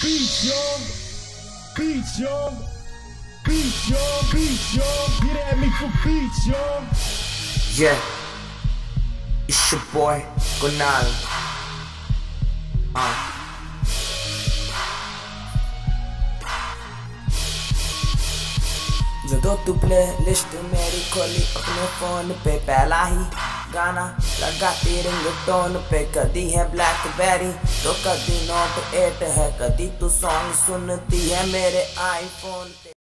beats, yo. Beats, yo. Beats, yo. Beats, yo. Get at me for beats, yo. Yeah, it's your boy, Kunal. ਜਦੋਂ तू play list मेरी खोली अपने phone पे पहला ही गाना लगाती रिंगटोन पे, कदी है ब्लैकबेरी तो कदी नोट 8 है, कदी तू सॉन्ग सुनती है मेरे आईफोन पे।